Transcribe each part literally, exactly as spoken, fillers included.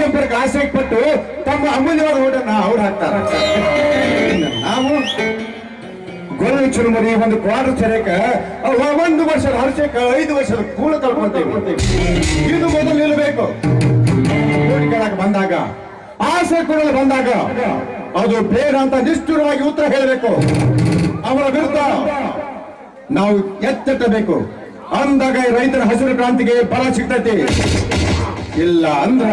ಸಂಪರ್ಕ ಆಸೆ ಪಟ್ಟು ತಮ್ಮ ಅಮೂಲ್ಯವಾದ ಓಟನ್ನ ಅವ್ರು ಹಾಕ್ತಾರೆ. ನಾವು ಗೋಲ್ಡ್ ಚುರುಮುರಿ ಒಂದು ಕ್ವಾರ್ಟರ್ ಸೆರೆಕ ಒಂದು ವರ್ಷದ ಹರ್ಷಕ್ಕೆ ಐದು ವರ್ಷದ ಕೂಳ ಕಳ್ಕೊಳ್ತೇವೆ. ಇದು ಮೊದಲು ನಿಲ್ಲಬೇಕು. ಕೋಟಿ ಕೇಳಕ್ಕೆ ಬಂದಾಗ, ಆಸೆ ಕೊಡಲು ಬಂದಾಗ ಅದು ಬೇಡ ಅಂತ ನಿಷ್ಠುರವಾಗಿ ಉತ್ತರ ಹೇಳಬೇಕು. ಅವರ ವಿರುದ್ಧ ನಾವು ಎಚ್ಚೆತ್ತಬೇಕು. ಅಂದಾಗ ರೈತರ ಹಸಿರು ಕ್ರಾಂತಿಗೆ ಬಲ ಸಿಗ್ತೈತಿ. ಇಲ್ಲ ಅಂದ್ರ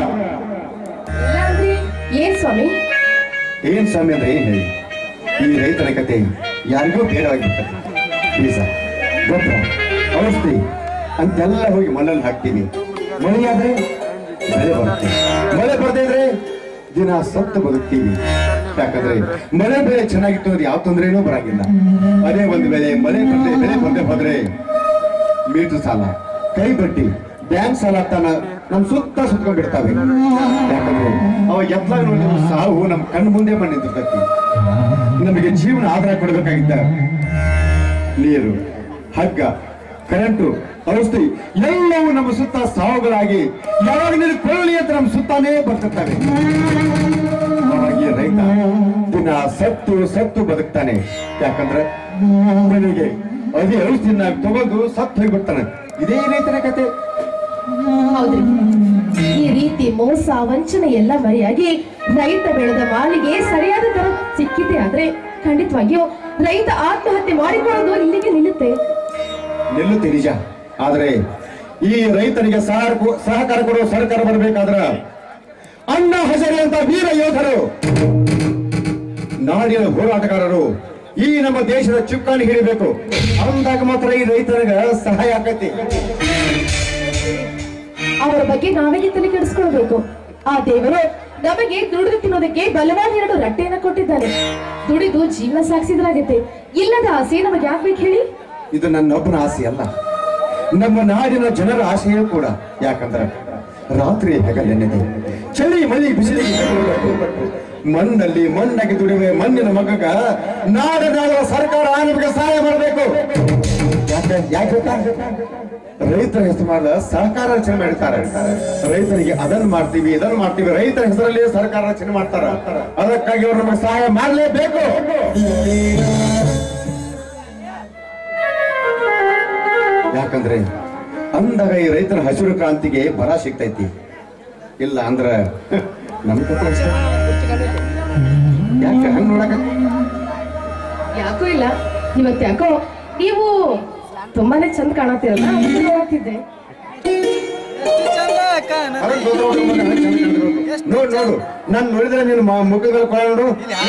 ಏನ್ ಸ್ವಾಮಿ ಏನ್ ಸ್ವಾಮಿ ಅಂದ್ರೆ ಏನ್ ಹೇಳಿ, ಈ ರೈತರ ಕತೆ ಯಾರಿಗೂ ಬೇಡವಾಗಿರ್ತದೆ. ಬೀಜ, ಗೊಬ್ಬರ, ಔಷಧಿ ಅಂತೆಲ್ಲ ಹೋಗಿ ಮಣ್ಣಲ್ಲಿ ಹಾಕ್ತೀವಿ. ಮಳೆಯಾದ್ರೆ ಬೆಳೆ ಬರುತ್ತೆ, ಮಳೆ ಬರ್ದೇ ಇದ್ರೆ ದಿನ ಸತ್ತು ಬದುಕ್ತೀವಿ. ಯಾಕಂದ್ರೆ ಮಳೆ ಬೆಳೆ ಚೆನ್ನಾಗಿತ್ತು ಅಂದ್ರೆ ಯಾವ ತೊಂದ್ರೆನೂ ಬರಾಗಿಲ್ಲ. ಅದೇ ಒಂದು ಬೆಳೆ ಮಳೆ ಬಂದೆ ಬೆಳೆ ಬಂದೆ ಹೋದ್ರೆ ಮೀಟರ್ ಸಾಲ, ಕೈ ಬಡ್ಡಿ, ಬ್ಯಾಂಕ್ ಸಾಲ ತಾನ ನಮ್ ಸುತ್ತ ಸುತ್ಕೊಂಡಿರ್ತಾವೆ. ಯಾಕಂದ್ರೆ ಅವ ಎತ್ಲಾಗ ನೋಡಿ ಸಾವು ನಮ್ ಕಣ್ಣು ಮುಂದೆ ಬಂದು ನಿಂತಿರ್ತೈತಿ. ನಮಗೆ ಜೀವನ ಆಧಾರ ಕೊಡಬೇಕಾಗಿದ್ದ ನೀರು, ಹಗ್ಗ, ಕರೆಂಟು, ಔಷಧಿ ಎಲ್ಲವೂ ನಮ್ಮ ಸುತ್ತ ಸಾವುಗಳಾಗಿ ಯಾವಾಗ ನೀನು ಕೊಳ್ಳಿ ಅಂತ ನಮ್ಮ ಸುತ್ತಾನೇ ಬರ್ತಿರ್ತಾವೆ. ಅವಾಗಿ ರೈತ ದಿನ ಸತ್ತು ಸತ್ತು ಬದುಕ್ತಾನೆ. ಯಾಕಂದ್ರೆ ಮನೆಗೆ ಅದೇ ಔಷಧಿನ ತಗೊಂಡು ಸತ್ತು ಹೋಗ್ಬಿಡ್ತಾನೆ. ಇದೇ ರೈತನ ಕತೆ. ಹೌದ್ರಿ, ಈ ರೀತಿ ಮೋಸ ವಂಚನೆ ಎಲ್ಲ ಮರೆಯಾಗಿ ರೈತ ಬೆಳೆದ ಮಾಲಿಗೆ ಸರಿಯಾದ ದರ ಸಿಕ್ಕಿದೆ ಆದ್ರೆ ಖಂಡಿತವಾಗಿಯೂ ರೈತ ಆತ್ಮಹತ್ಯೆ ಮಾಡಿಕೊಳ್ಳೋದು ಇಲ್ಲಿಗೆ ನಿಲ್ಲುತ್ತೆ. ನಿಲ್ಲುತ್ತೆ ನಿಜ. ಆದ್ರೆ ಈ ರೈತನಿಗೆ ಸಹಕಾರ ಕೊಡುವ ಸರ್ಕಾರ ಬರಬೇಕಾದ್ರ ಅಣ್ಣ ಹಜಾರೆ ಅಂತ ವೀರ ಯೋಧರು, ನಾಡಿನ ಹೋರಾಟಗಾರರು ಈ ನಮ್ಮ ದೇಶದ ಚುಕ್ಕಾಣಿ ಹಿಡಿಬೇಕು. ಅಂದಾಗ ಮಾತ್ರ ಈ ರೈತನಿಗೆ ಸಹಾಯ ಆಗತ್ತೆ. ಅವರ ಬಗ್ಗೆ ನಾವೇ ತಲೆ ಕೆಡಿಸ್ಕೊಳ್ಬೇಕು. ಆ ದೇವರು ನಮಗೆ ದುಡಿದು ತಿನ್ನೋದಕ್ಕೆ ಬಲವಾದ ಎರಡು ರಟ್ಟೆಯನ್ನ ಕೊಟ್ಟಿದ್ದಾನೆ. ದುಡಿದು ಜೀವನ ಸಾಗಿಸಿದ್ರಾಗತ್ತೆ. ಇಲ್ಲದ ಆಸೆ ನಮಗೆ ಯಾಕೆ ಹೇಳಿ? ಇದು ನನ್ನೊಬ್ಬನ ಆಸೆ ಅಲ್ಲ, ನಮ್ಮ ನಾಡಿನ ಜನರ ಆಸೆಯೂ ಕೂಡ. ಯಾಕಂದ್ರೆ ರಾತ್ರಿ ಹಗಲೆನ್ನದೆ, ಚಳಿ ಮಳಿ ಬಿಸಿಲಿಗೆ ಮಣ್ಣಲ್ಲಿ ಮಣ್ಣಾಗಿ ದುಡಿವೆ ಮಣ್ಣಿನ ಮಗಗ ನಾಡಿನ ಸರ್ಕಾರ ನಮಗೆ ಸಹಾಯ ಮಾಡಬೇಕು. ಯಾಕೆ ಯಾಕೆ ರೈತರ ಹೆಸರು ಮಾಡಲ ಸಹಕಾರ ರಚನೆ ಮಾಡಿರ್ತಾರೆ. ರೈತರಿಗೆ ಅದನ್ನು ಮಾಡ್ತೀವಿ ಇದನ್ನು ಮಾಡ್ತೀವಿ, ರೈತರ ಹೆಸರಲ್ಲಿ ಸರ್ಕಾರ ರಚನೆ ಮಾಡ್ತಾರ. ಅದಕ್ಕಾಗಿ ಅವರು ನಮಗೆ ಸಹಾಯ ಮಾಡಲೇಬೇಕು. ಯಾಕಂದ್ರೆ ಅಂದಾಗ ಈ ರೈತರ ಹಸಿರು ಕ್ರಾಂತಿಗೆ ಬಲ ಸಿಗ್ತೈತಿ. ಇಲ್ಲ ಅಂದ್ರ ನಮ್ ಕತೆ ಯಾಕೆ ಹಂಗ ನೋಡಕ ಯಾಕೋ ಇಲ್ಲ. ಇವತ್ತು ಯಾಕೋ ನೀವು ತುಂಬಾನೇ ಚಂದ ಕಾಣತ್ತಿರಲ್ಲ, ನೋಡ್ತಿದ್ದೆ. ನೋಡ್ ನೋಡು, ನಾನ್ ನೋಡಿದ್ರೆ ನೀನು ಮುಖದ ಕೊಳ್ಳು.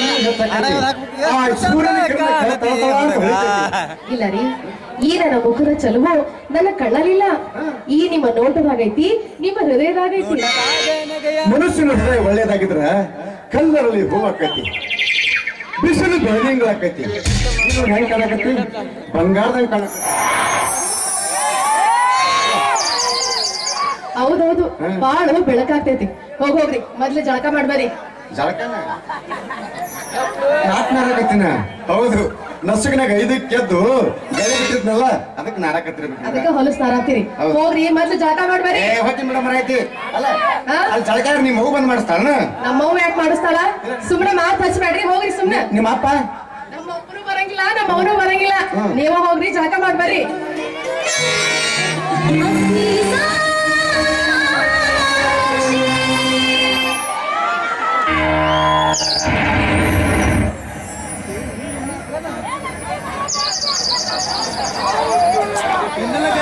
ಇಲ್ಲ ರೀ, ಈ ನನ್ನ ಮುಖದ ಚಲುವು ನನ್ನ ಕಣ್ಣಲ್ಲಿಲ್ಲ, ಈ ನಿಮ್ಮ ನೋಟದಾಗೈತಿ, ನಿಮ್ಮ ಹೃದಯದಾಗೈತಿ. ಮನುಷ್ಯನ ಹೃದಯ ಒಳ್ಳೇದಾಗಿದ್ರ ಕಲ್ಲರಲ್ಲಿ ಹೂ ಆಕೈತಿ, ಬಿಸಿಲು ಬೆಳದಿಂಗಳಾಕೈತಿ. ಹೆಂಗ್ ಕಾಣಕತ್ತಿ? ಬಂಗಾರದಂಗ ಕಾಣಕತ್ತಿ. ಹೌದೌದು, ಬಾಳ ಬೆಳಕಾಗ್ತೈತಿ. ಹೋಗೋಗ್ರಿ, ಮೊದ್ಲು ಜಳಕ ಮಾಡ್ಬಾರಿ. ಜಳಕನ ನಾಲ್ಕನಾರಕತ್ತಿನ. ಹೌದು, ನಸುಕಿನಾಗ ಐದಕ್ಕೆ ಎದ್ದು ಗೆಳೆ ಬಿಟ್ಟಿದ್ನಲ್ಲ, ಅದಕ್ಕೆ ನಾರಾಕತ್ತಿರ್ಬೇಕು. ಅದಕ್ಕೆ ಹೊಲಸ್ ನಾರಾಗ್ತೀರಿ. ಹೋಗ್ರಿ, ಮೊದ್ಲು ಜಳಕ ಮಾಡ್ಬಾರಿ. ಹೋಗಿ ಮೇಡಮ್ ಐತಿ ಅಲ್ಲ ಅಲ್ಲಿ ಜಳಕ ನಿಮ್ ಮಗು ಬಂದ್ ಮಾಡಿಸ್ತಾಳ. ನಮ್ಮವ್ವ ಯಾಕೆ ಮಾಡಿಸ್ತಾಳ? ಸುಮ್ನೆ ಮಾತು ಹಚ್ಬೇಡ್ರಿ, ಹೋಗ್ರಿ ಸುಮ್ನೆ. ನಿಮ್ಮ ಅಪ್ಪ ನಮ್ಮ ಒಬ್ಬರು ಬರಂಗಿಲ್ಲ, ನಮ್ಮ ಅವನು ಬರಂಗಿಲ್ಲ. ನೀವು ಹೋಗ್ರಿ, ಜಳಕ ಮಾಡ್ಬಾರಿ. Ini lagi